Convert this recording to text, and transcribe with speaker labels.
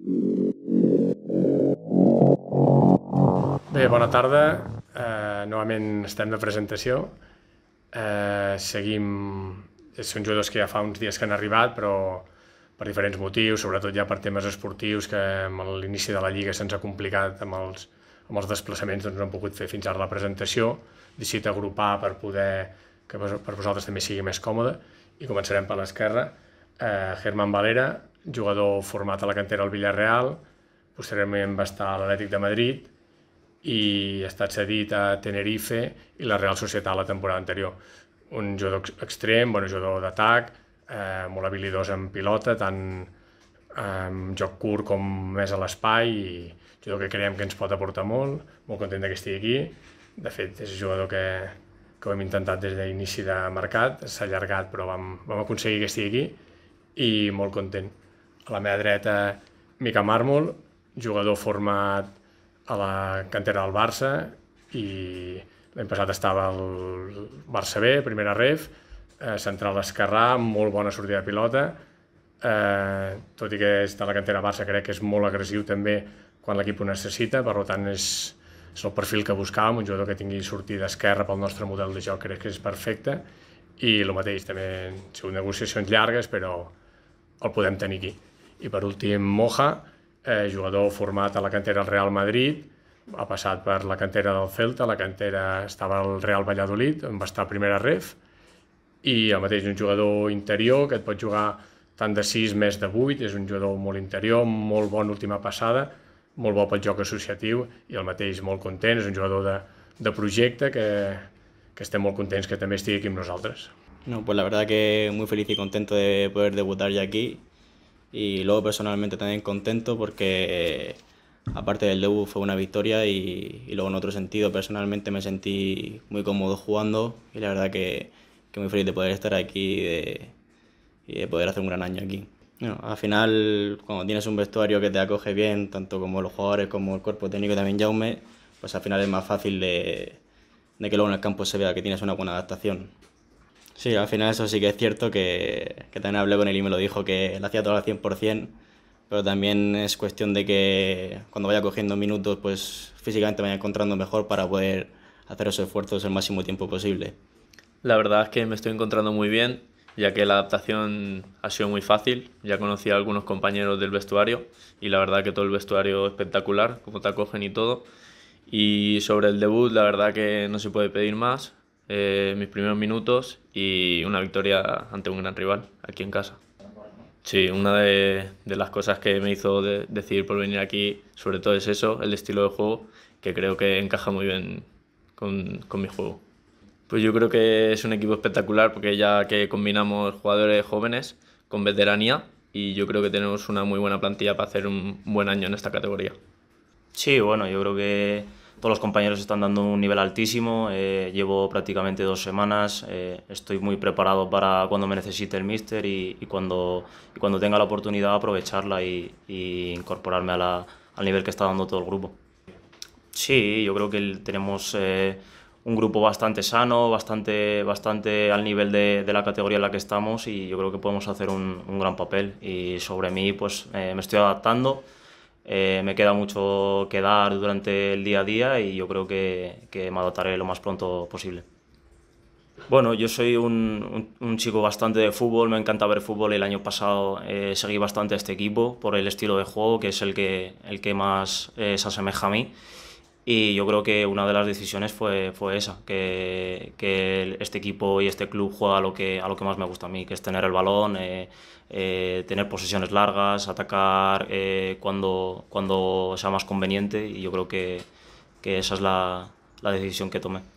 Speaker 1: Bé, bona tarda. Novament estem de presentació. Són jugadors que ja fa uns dies que han arribat, però per diferents motius, sobretot ja per temes esportius, que amb l'inici de la Lliga se'ns ha complicat amb els desplaçaments, doncs no hem pogut fer fins ara la presentació. Decidit agrupar per poder que per vosaltres també sigui més còmode, i començarem per l'esquerra. Germán Valera, jugador format a la cantera al Villarreal, posteriorment va estar a l'Atlètic de Madrid i ha estat cedit a Tenerife i la Real Societat la temporada anterior. Un jugador extrem, bon jugador d'atac, molt habilidós en pilota, tant en joc curt com més a l'espai, i jugador que creiem que ens pot aportar molt content que estigui aquí. De fet, és un jugador que ho hem intentat des d'inici de mercat, s'ha allargat però vam aconseguir que estigui aquí i molt content. A la meva dreta, Mica Mármol, jugador format a la cantera del Barça i l'any passat estava al Barça B, primera ref, central esquerrà, molt bona sortida de pilota, tot i que és de la cantera Barça, crec que és molt agressiu també quan l'equip ho necessita, per tant és el perfil que buscàvem, un jugador que tingui sortida esquerra pel nostre model de joc, crec que és perfecte, i el mateix, també han sigut negociacions llargues, però el podem tenir aquí. I per últim, Moja, jugador format a la cantera del Real Madrid, ha passat per la cantera del Celta, la cantera estava al Real Valladolid, on va estar a primera ref, i el mateix, un jugador interior que et pot jugar tant de 6 més de 8, és un jugador molt interior, molt bona última passada, molt bo pel joc associatiu, i el mateix, molt content, és un jugador de projecte que estem molt contents que també estigui aquí amb nosaltres.
Speaker 2: No, pues la verdad que muy feliz y contento de poder debutar ya aquí, y luego personalmente también contento porque aparte del debut fue una victoria, y luego en otro sentido personalmente me sentí muy cómodo jugando, y la verdad que muy feliz de poder estar aquí y de poder hacer un gran año aquí. Bueno, al final, cuando tienes un vestuario que te acoge bien, tanto como los jugadores como el cuerpo técnico también, Jaume, pues al final es más fácil de que luego en el campo se vea que tienes una buena adaptación. Sí, al final eso sí que es cierto, que también hablé con él y me lo dijo, que lo hacía todo al 100%, pero también es cuestión de que cuando vaya cogiendo minutos, pues físicamente me vaya encontrando mejor para poder hacer esos esfuerzos el máximo tiempo posible.
Speaker 3: La verdad es que me estoy encontrando muy bien, ya que la adaptación ha sido muy fácil. Ya conocí a algunos compañeros del vestuario y la verdad que todo el vestuario espectacular, como te acogen y todo. Y sobre el debut, la verdad que no se puede pedir más. Mis primeros minutos y una victoria ante un gran rival aquí en casa. Sí, una de las cosas que me hizo decidir por venir aquí, sobre todo es eso, el estilo de juego, que creo que encaja muy bien con mi juego. Pues yo creo que es un equipo espectacular, porque ya que combinamos jugadores jóvenes con veteranía, y yo creo que tenemos una muy buena plantilla para hacer un buen año en esta categoría.
Speaker 4: Sí, bueno, yo creo que todos los compañeros están dando un nivel altísimo. Llevo prácticamente 2 semanas, estoy muy preparado para cuando me necesite el míster, y cuando tenga la oportunidad aprovecharla y incorporarme al nivel que está dando todo el grupo. Sí, yo creo que tenemos un grupo bastante sano, bastante al nivel de la categoría en la que estamos, y yo creo que podemos hacer un gran papel. Y sobre mí, pues me estoy adaptando, me queda mucho que dar durante el día a día, y yo creo que me adaptaré lo más pronto posible. Bueno, yo soy un chico bastante de fútbol, me encanta ver fútbol, y el año pasado seguí bastante a este equipo por el estilo de juego, que es el que más se asemeja a mí. Y yo creo que una de las decisiones fue esa, que este equipo y este club juega a lo que más me gusta a mí, que es tener el balón, tener posesiones largas, atacar cuando sea más conveniente, y yo creo que esa es la decisión que tomé.